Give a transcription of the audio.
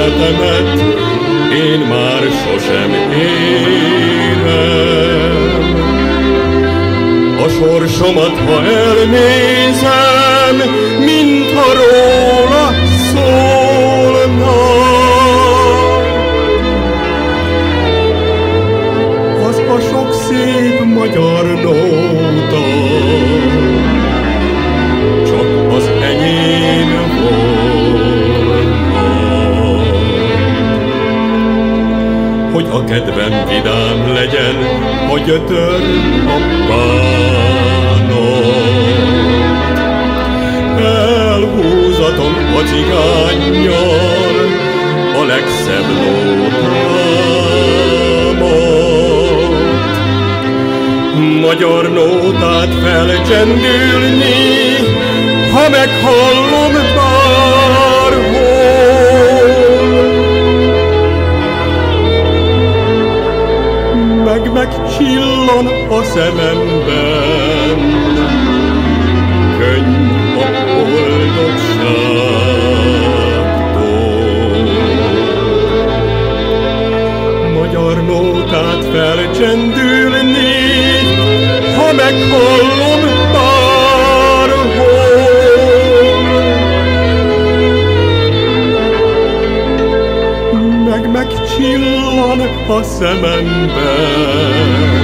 életemet én már sosem érem. A sorsomat, ha elnézem, mintha róla szólna, az a sok szép magyar nóta csak az enyém volna. Hogy a kedvem vidám legyen, a gyötör a bánat, elhúzatom a cigánnyal a legszebb nótámat. Magyar nótát felcsendülni, ha meghallom bárhol, megcsillan a szememben, könny a boldogságtól. Magyar nótát felcsendülni, ha meghallom bárhol, megcsillan a szememben,